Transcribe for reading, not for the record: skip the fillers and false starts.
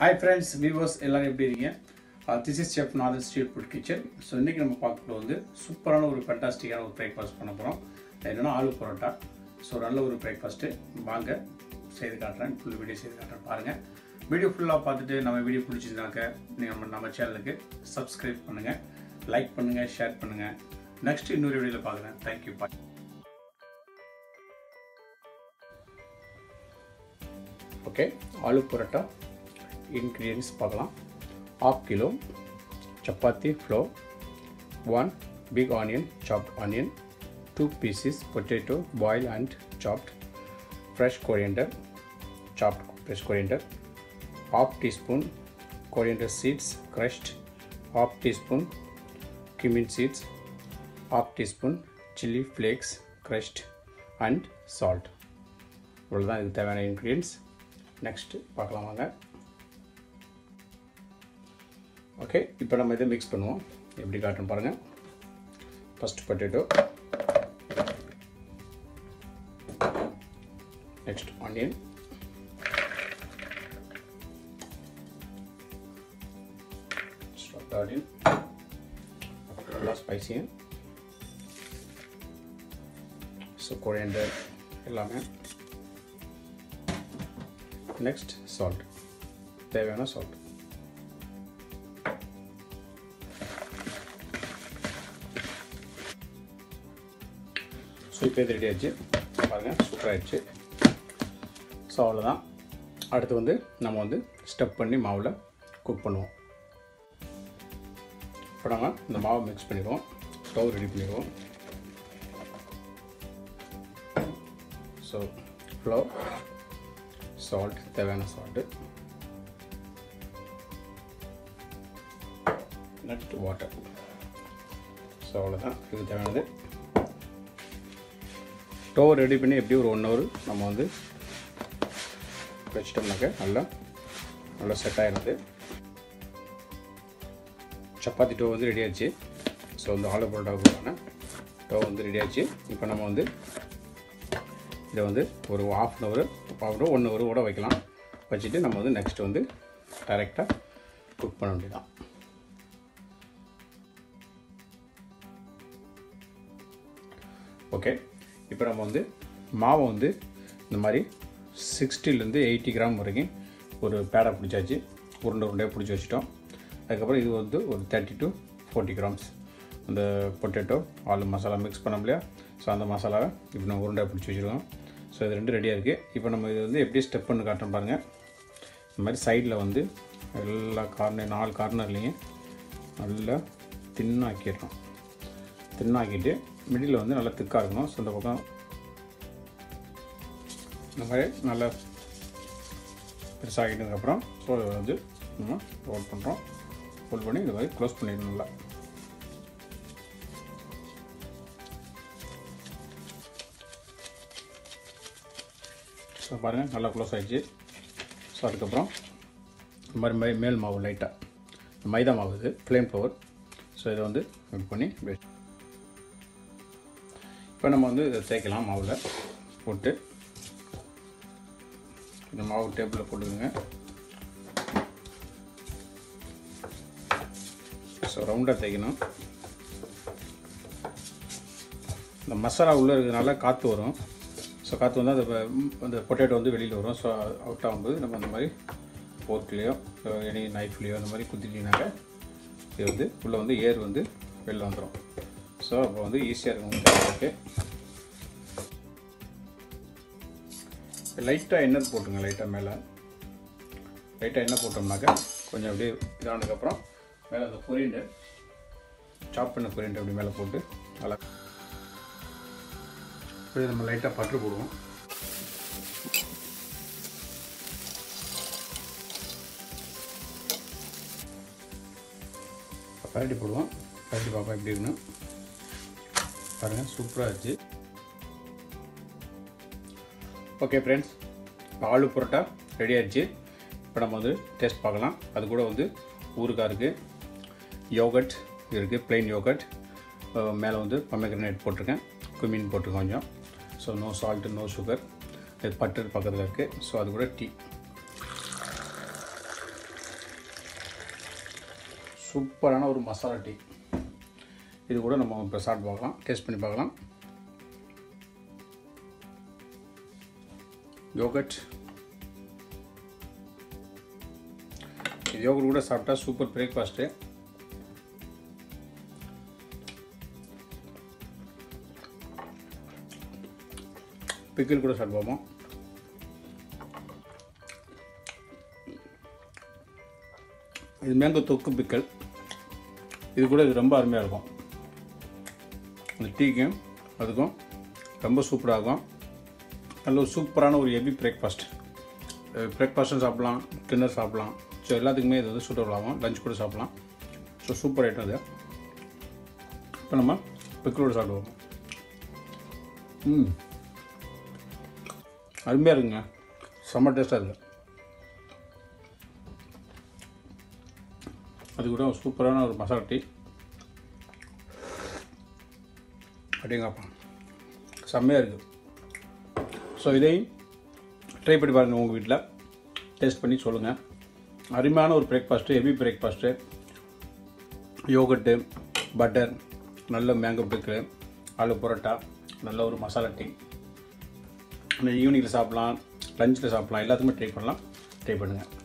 Hi friends, viewers, எல்லாரும் எப்படி இருக்கீங்க? This is Chef Nader Street Food Kitchen. So இன்னைக்கு நம்ம பார்க்க வந்து சூப்பரான ஒரு ஃபேண்டாஸ்டிக்கான ஒரு பிரேக்ஃபாஸ்ட் பண்ண போறோம். என்னன்னா ஆலு பரோட்டா. ஸோ நல்ல ஒரு பிரேக்ஃபாஸ்ட் வாங்க செய்து காட்டுறேன். ஃபுல் வீடியோ செய்து காட்டுறேன் பாருங்க. வீடியோ ஃபுல்லாக பார்த்துட்டு நம்ம வீடியோ பிடிச்சிருந்தாக்க நம்ம சேனலுக்கு சப்ஸ்கிரைப் பண்ணுங்க, லைக் பண்ணுங்க, ஷேர் பண்ணுங்க. நெக்ஸ்ட் இன்னொரு வீடியோவில் பார்க்குறேன். Thank you. Bye. Okay, aloo paratha ingredients பார்க்கலாம். 1/2 kilo chapati flour, 1 big onion, chopped onion, 2 pieces potato boiled and chopped, fresh coriander, chopped fresh coriander, 1/2 teaspoon coriander seeds crushed, 1/2 teaspoon cumin seeds, 1/2 teaspoon chili flakes crushed and salt. இவ்வளவுதான் இதுக்கு தேவையான ingredients. Next பார்க்கலாம் வாங்க. Okay, இப்போ நம்ம இதை mix பண்ணுவோம். எப்படி காட்டுன்னு பாருங்கள். First potato, next onion, onion நல்லா ஸ்பைசி, ஸோ கொரியண்டர் எல்லாமே. நெக்ஸ்ட் சால்ட், தேவையான சால்ட். ஸோ இப்போ இது ரெடி ஆகிடுச்சு பாருங்கள், சூப்பராக ஆகிடுச்சு. ஸோ அவ்வளோதான். அடுத்து வந்து நம்ம வந்து ஸ்டெப் பண்ணி மாவில் குக் பண்ணுவோம். இப்போ நம்ம இந்த மாவை மிக்ஸ் பண்ணிடுவோம், ஸ்டவ் ரெடி பண்ணிடுவோம். ஸோ ஃப்ளோர், சால்ட், தேவையான சால்ட்டு, நெக்ஸ்ட் வாட்டர். ஸோ அவ்வளோதான், இதுக்கு தேவையானது. டோ ரெடி பண்ணி எப்படி ஒரு 1 hour நம்ம வந்து வச்சிட்டோம்னாக்க நல்லா செட் ஆகிடுது. சப்பாத்தி டோ வந்து ரெடி ஆச்சு. ஸோ இந்த ஆலு பரோட்டாவுக்கான டோ வந்து ரெடி ஆச்சு. இப்போ நம்ம வந்து இதை வந்து ஒரு 1/2 hour 1 hour கூட வைக்கலாம். வச்சுட்டு நம்ம வந்து நெக்ஸ்ட் வந்து டைரெக்டாக குக் பண்ண வேண்டியதான். ஓகே, இப்போ நம்ம வந்து மாவை வந்து இந்த மாதிரி 60 to 80 கிராம் வரைக்கும் ஒரு பேடை பிடிச்சாச்சு, உருண்டையாக பிடிச்சி வச்சுட்டோம். அதுக்கப்புறம் இது வந்து ஒரு 30 to 40 grams அந்த பொட்டேட்டோ ஆலு மசாலா மிக்ஸ் பண்ணோம் இல்லையா, ஸோ அந்த மசாலாவை இப்போ நம்ம உருண்டையாக பிடிச்சி வச்சுருக்கோம். ஸோ இது ரெண்டும் ரெடியாக இருக்குது. இப்போ நம்ம இது வந்து எப்படி ஸ்டெப் பண்ணி காட்டுறோம் பாருங்கள். இந்த மாதிரி சைடில் வந்து எல்லா 4 கார்னர்லேயும் நல்லா தின்னாக்கிடுறோம். தின்னாக்கிட்டு மிடில் வந்து நல்லா திக்காக இருக்கணும். ஸோ இந்த பக்கம் இந்த மாதிரி நல்லா பெருசாகிட்டதுக்கப்புறம் ஸோ இதை வந்து நம்ம ரோல் பண்ணுறோம். ரோல் பண்ணி இது மாதிரி க்ளோஸ் பண்ணிடணும் நல்லா. ஸோ பாருங்கள், நல்லா க்ளோஸ் ஆகிடுச்சு. ஸோ அதுக்கப்புறம் இந்த மாதிரி மேல் மாவு லைட்டாக மைதா மாவு, இது ப்ளெயின் ஃப்ளவர். ஸோ இதை வந்து மிக்ஸ் பண்ணி இப்போ நம்ம வந்து இதை தேய்க்கலாம். மாவில் போட்டு இந்த மாவு டேபிளில் போட்டுக்கோங்க. ஸோ ரவுண்டாக தேய்க்கணும். இந்த மசாலா உள்ளே இருக்கிறதுனால காற்று வரும். ஸோ காற்று வந்தால் அந்த பொட்டேட்டோ வந்து வெளியில் வரும். ஸோ அவுட் ஆகும்போது நம்ம அந்த மாதிரி ஃபோர்க்லேயோ எனி நைஃப்லேயோ அந்த மாதிரி குத்திட்டிங்கனாக்க இது வந்து உள்ளே வந்து ஏர் வந்து வெளில வந்துடும். ஸோ அப்போ வந்து ஈஸியாக இருக்கும். ஓகே, லைட்டாக எண்ணெய் போட்டுங்க. லைட்டாக மேலே லைட்டாக எண்ணெய் போட்டோம்னாக்க கொஞ்சம் அப்படியே இதானதுக்கப்புறம் மேலே அந்த கொரியண்டர், சாப் பண்ண கொரியண்டர் அப்படி மேலே போட்டு நல்லா இப்படி நம்ம லைட்டாக பட்டர் போடுவோம். பரட்டி போடுவோம். பரட்டி பார்ப்போம் எப்படி இருக்குன்னு பாருங்கள். சூப்பராக இருந்துச்சு. Okay friends, aloo paratha ready ஆகிடுச்சு. இப்போ நம்ம வந்து டேஸ்ட் பார்க்கலாம். அது கூட வந்து ஊறுகாய் இருக்குது, யோகட் இருக்குது, ப்ளைன் யோகட், மேலே வந்து பொமேக்ரனேட் போட்டிருக்கேன், குமின் போட்டிருக்கேன் கொஞ்சம். So no salt, no sugar. இது பட்டர் பக்கத்தில் இருக்குது. ஸோ அது கூட டீ. சூப்பரான ஒரு மசாலா டீ. இது கூட நம்ம இப்போ சாப்பிட்டு பார்க்கலாம், டேஸ்ட் பண்ணி பார்க்கலாம். யோகட், இது யோகட் கூட சாப்பிட்டா சூப்பர் பிரேக்ஃபாஸ்ட்டு. பிக்கிள் கூட சாப்பிடுவோம். இது மேங்கோ தொக்கு பிக்கல். இது கூட இது ரொம்ப அருமையாக இருக்கும். அந்த டீக்கும் அதுக்கும் ரொம்ப சூப்பராக இருக்கும். நல்ல ஒரு சூப்பரான ஒரு ஹெவி பிரேக்ஃபாஸ்ட்டும் சாப்பிட்லாம், டின்னர் சாப்பிட்லாம். ஸோ எல்லாத்துக்குமே இது வந்து சூட்டபிள் ஆகும். லஞ்ச் கூட சாப்பிட்லாம். ஸோ சூப்பர் ஐட்டம் இது. இப்போ நம்ம பிக்கிளோடு சாப்பிடுவோம். அருமையாக இருக்குங்க, செம்ம டேஸ்ட்டாக இருக்குது. அது கூட சூப்பரான ஒரு மசாலா டீ. அப்படிங்கப்பா, செம்மையாக இருக்குது. ஸோ இதையும் ட்ரை பண்ணி பாருங்கள் உங்கள் வீட்டில், டேஸ்ட் பண்ணி சொல்லுங்கள். அருமையான ஒரு breakfast, heavy breakfast. Yogurt, butter, நல்ல மேங்கோ பிக்கு, ஆலு பரோட்டா, நல்ல ஒரு மசாலா டீ. ஈவினிங்கில் சாப்பிட்லாம், லஞ்சில் சாப்பிட்லாம், எல்லாத்துக்குமே ட்ரை பண்ணலாம். ட்ரை பண்ணுங்கள்.